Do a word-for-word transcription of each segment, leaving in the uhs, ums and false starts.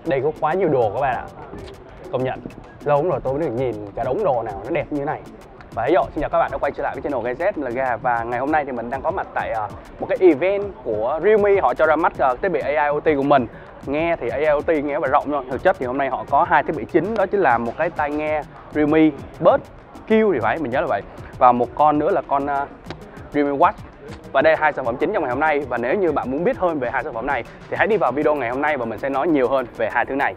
Đây có quá nhiều đồ các bạn ạ. Công nhận lâu lắm rồi tôi mới được nhìn cái đống đồ nào nó đẹp như thế này. Và hey yo, xin chào các bạn đã quay trở lại với channel Gaz là Ga. Và ngày hôm nay thì mình đang có mặt tại uh, một cái event của Realme. Họ cho ra mắt uh, thiết bị a i o tê của mình. Nghe thì a i o tê nghe và rộng thôi, thực chất thì hôm nay họ có hai thiết bị chính, đó chính là một cái tai nghe Realme Buds Q thì phải, mình nhớ là vậy, và một con nữa là con uh, Realme Watch. Và đây là hai sản phẩm chính trong ngày hôm nay. Và nếu như bạn muốn biết hơn về hai sản phẩm này thì hãy đi vào video ngày hôm nay và mình sẽ nói nhiều hơn về hai thứ này.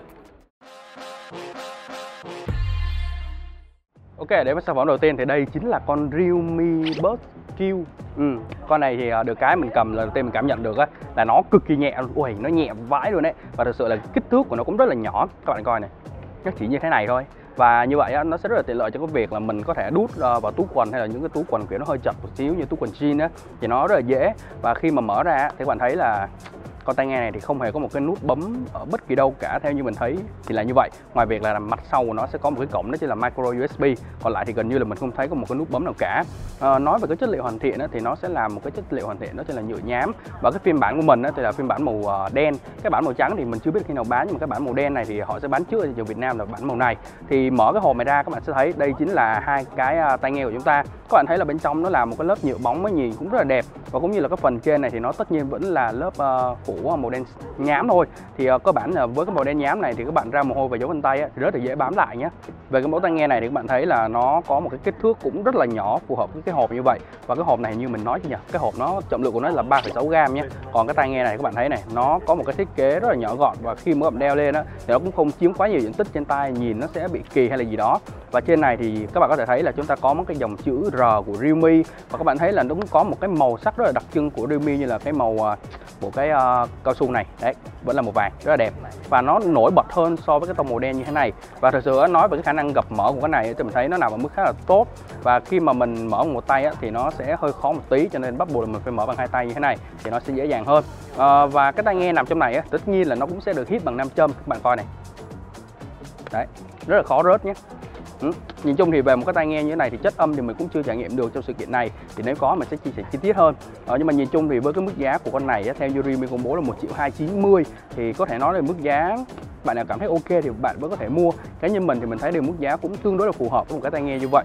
Ok, đến với sản phẩm đầu tiên thì đây chính là con Realme Buds Q. Ừ, con này thì được cái mình cầm lần đầu tiên mình cảm nhận được á là nó cực kỳ nhẹ, ui nó nhẹ vãi luôn đấy. Và thực sự là kích thước của nó cũng rất là nhỏ, các bạn coi này, nó chỉ như thế này thôi. Và như vậy á, nó sẽ rất là tiện lợi cho cái việc là mình có thể đút vào túi quần hay là những cái túi quần kiểu nó hơi chật một xíu như túi quần jean á, thì nó rất là dễ. Và khi mà mở ra thì các bạn thấy là con tai nghe này thì không hề có một cái nút bấm ở bất kỳ đâu cả, theo như mình thấy thì là như vậy. Ngoài việc là mặt sau của nó sẽ có một cái cổng đó chính là micro u ét bê, còn lại thì gần như là mình không thấy có một cái nút bấm nào cả. À, nói về cái chất liệu hoàn thiện á, thì nó sẽ là một cái chất liệu hoàn thiện đó chính là nhựa nhám. Và cái phiên bản của mình á, thì là phiên bản màu đen. Cái bản màu trắng thì mình chưa biết khi nào bán, nhưng mà cái bản màu đen này thì họ sẽ bán trước ở thị trường Việt Nam là bản màu này. Thì mở cái hộp này ra các bạn sẽ thấy đây chính là hai cái tai nghe của chúng ta. Các bạn thấy là bên trong nó là một cái lớp nhựa bóng mới nhìn cũng rất là đẹp, và cũng như là cái phần trên này thì nó tất nhiên vẫn là lớp uh, phủ màu đen nhám thôi. Thì uh, cơ bản là với cái màu đen nhám này thì các bạn ra mồ hôi và dấu vân tay á, thì rất là dễ bám lại nhé. Về cái mẫu tai nghe này thì các bạn thấy là nó có một cái kích thước cũng rất là nhỏ, phù hợp với cái hộp như vậy. Và cái hộp này như mình nói chứ nhỉ, cái hộp nó trọng lượng của nó là ba phẩy sáu gam nhé. Còn cái tai nghe này các bạn thấy này, nó có một cái thiết kế rất là nhỏ gọn, và khi mà bạn đeo lên á thì nó cũng không chiếm quá nhiều diện tích trên tay, nhìn nó sẽ bị kỳ hay là gì đó. Và trên này thì các bạn có thể thấy là chúng ta có một cái dòng chữ R của Realme, và các bạn thấy là nó cũng có một cái màu sắc rất là đặc trưng của Realme, như là cái màu của cái uh, cao su này đấy, vẫn là màu vàng rất là đẹp, và nó nổi bật hơn so với cái tông màu đen như thế này. Và thực sự nói về cái khả năng gập mở của cái này thì mình thấy nó nằm ở mức khá là tốt, và khi mà mình mở một tay á, thì nó sẽ hơi khó một tí, cho nên bắt buộc là mình phải mở bằng hai tay như thế này thì nó sẽ dễ dàng hơn. Uh, và cái tai nghe nằm trong này á, tất nhiên là nó cũng sẽ được hít bằng nam châm, các bạn coi này đấy, rất là khó rớt nhé. Ừ. Nhìn chung thì về một cái tai nghe như thế này thì chất âm thì mình cũng chưa trải nghiệm được trong sự kiện này, thì nếu có mình sẽ chia sẻ chi tiết hơn. Ờ, nhưng mà nhìn chung thì với cái mức giá của con này á, theo như Realme công bố là một triệu hai trăm chín mươi, thì có thể nói là mức giá bạn nào cảm thấy ok thì bạn vẫn có thể mua. Cá nhân mình thì mình thấy được mức giá cũng tương đối là phù hợp với một cái tai nghe như vậy.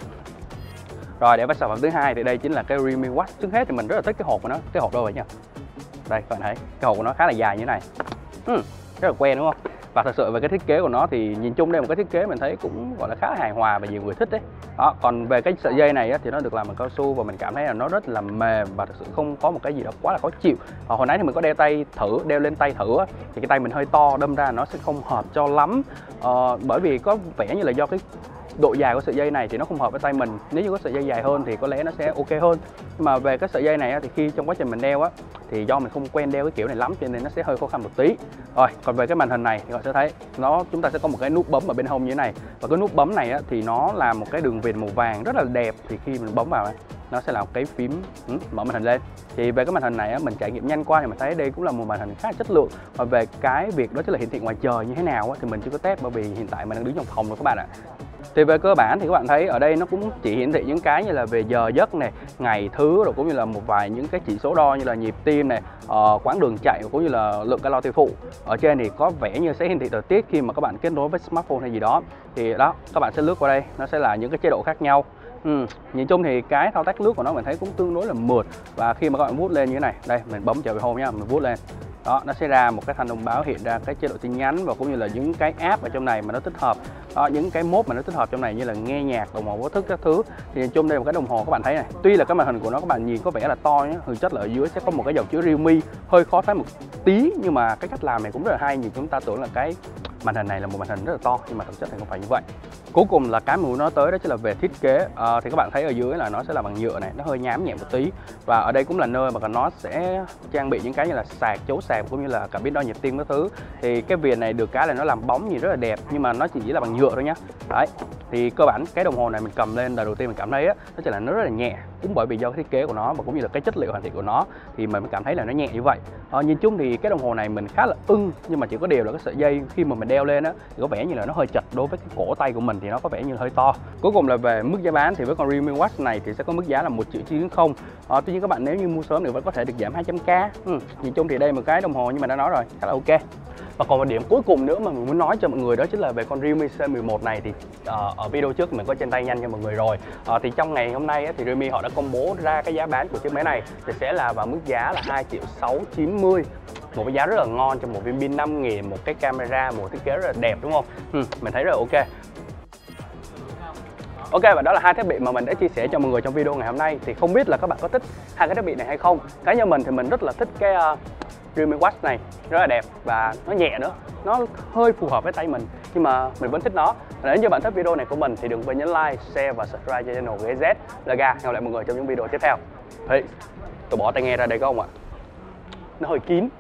Rồi để với sản phẩm thứ hai thì đây chính là cái Realme Watch. Trước hết thì mình rất là thích cái hộp của nó. Cái hộp đâu vậy nhỉ? Đây các bạn thấy cái hộp của nó khá là dài như thế này, ừ, rất là quen đúng không? Và thật sự về cái thiết kế của nó thì nhìn chung đây một cái thiết kế mình thấy cũng gọi là khá hài hòa và nhiều người thích đấy. Đó, còn về cái sợi dây này á, thì nó được làm bằng cao su, và mình cảm thấy là nó rất là mềm và thực sự không có một cái gì đó quá là khó chịu. Và hồi nãy thì mình có đeo tay thử, đeo lên tay thử á, thì cái tay mình hơi to, đâm ra nó sẽ không hợp cho lắm. Ờ, bởi vì có vẻ như là do cái độ dài của sợi dây này thì nó không hợp với tay mình. Nếu như có sợi dây dài hơn thì có lẽ nó sẽ ok hơn. Nhưng mà về cái sợi dây này á, thì khi trong quá trình mình đeo á, thì do mình không quen đeo cái kiểu này lắm cho nên nó sẽ hơi khó khăn một tí. Rồi, còn về cái màn hình này thì bạn sẽ thấy nó chúng ta sẽ có một cái nút bấm ở bên hông như thế này, và cái nút bấm này á, thì nó là một cái đường viền màu vàng rất là đẹp. Thì khi mình bấm vào này, nó sẽ là một cái phím ừ, mở màn hình lên. Thì về cái màn hình này á, mình trải nghiệm nhanh qua thì mình thấy đây cũng là một màn hình khá là chất lượng. Và về cái việc đó chính là hiển thị ngoài trời như thế nào á, thì mình chưa có test, bởi vì hiện tại mình đang đứng trong phòng rồi các bạn ạ. Thì về cơ bản thì các bạn thấy ở đây nó cũng chỉ hiển thị những cái như là về giờ giấc này, ngày thứ, rồi cũng như là một vài những cái chỉ số đo như là nhịp tim này, uh, quãng đường chạy, cũng như là lượng calo tiêu thụ. Ở trên thì có vẻ như sẽ hiển thị thời tiết khi mà các bạn kết nối với smartphone hay gì đó. Thì đó, các bạn sẽ lướt qua đây, nó sẽ là những cái chế độ khác nhau. Ừ, nhìn chung thì cái thao tác lướt của nó mình thấy cũng tương đối là mượt. Và khi mà các bạn vuốt lên như thế này, đây mình bấm trở về home nhá, mình vuốt lên, đó nó sẽ ra một cái thanh thông báo hiện ra cái chế độ tin nhắn, và cũng như là những cái app ở trong này mà nó tích hợp. Đó, những cái mode mà nó tích hợp trong này như là nghe nhạc, đồng hồ báo thức các thứ. Thì nhìn chung đây là một cái đồng hồ các bạn thấy này, tuy là cái màn hình của nó các bạn nhìn có vẻ là to nhé, thực chất là ở dưới sẽ có một cái dòng chữ Realme hơi khó thấy một tí, nhưng mà cái cách làm này cũng rất là hay. Nhìn chúng ta tưởng là cái màn hình này là một màn hình rất là to, nhưng mà thực chất thì không phải như vậy. Cuối cùng là cái mà muốn nói tới đó chính là về thiết kế. À, thì các bạn thấy ở dưới là nó sẽ là bằng nhựa này, nó hơi nhám nhẹ một tí, và ở đây cũng là nơi mà nó sẽ trang bị những cái như là sạc, chấu sạc, cũng như là cảm biến đo nhịp tim các thứ. Thì cái viền này được cái là nó làm bóng nhìn rất là đẹp, nhưng mà nó chỉ là bằng nhựa thôi nhá. Đấy, thì cơ bản cái đồng hồ này mình cầm lên lần đầu tiên mình cảm thấy á, nó chỉ là nó rất là nhẹ, cũng bởi vì do cái thiết kế của nó và cũng như là cái chất liệu hoàn thiện của nó thì mình mới cảm thấy là nó nhẹ như vậy. À, nhìn chung thì cái đồng hồ này mình khá là ưng, nhưng mà chỉ có điều là cái sợi dây khi mà mình đeo lên á thì có vẻ như là nó hơi chật, đối với cái cổ tay của mình thì nó có vẻ như là hơi to. Cuối cùng là về mức giá bán thì với con Realme Watch này thì sẽ có mức giá là một triệu chín không. À, tuy nhiên các bạn nếu như mua sớm thì vẫn có thể được giảm hai trăm k. Ừ, nhìn chung thì đây một cái đồng hồ như mà đã nói rồi, khá là ok. Và còn một điểm cuối cùng nữa mà mình muốn nói cho mọi người đó chính là về con Realme C mười một này thì uh, ở video trước mình có trên tay nhanh cho mọi người rồi. Uh, thì trong ngày hôm nay á, thì Realme họ đã công bố ra cái giá bán của chiếc máy này thì sẽ là vào mức giá là hai triệu sáu trăm chín mươi. Một cái giá rất là ngon cho một viên pin năm nghìn, một cái camera, một thiết kế rất là đẹp đúng không? Ừ, mình thấy rất là ok. Ok, và đó là hai thiết bị mà mình đã chia sẻ cho mọi người trong video ngày hôm nay. Thì không biết là các bạn có thích hai cái thiết bị này hay không? Cá nhân mình thì mình rất là thích cái uh, Realme Watch này, rất là đẹp và nó nhẹ nữa, nó hơi phù hợp với tay mình nhưng mà mình vẫn thích nó. Nếu như bạn thích video này của mình thì đừng quên nhấn like, share và subscribe cho channel Ghế Z. Laga, hẹn gặp lại mọi người trong những video tiếp theo. Hey, tôi bỏ tai nghe ra đây có không ạ? Nó hơi kín.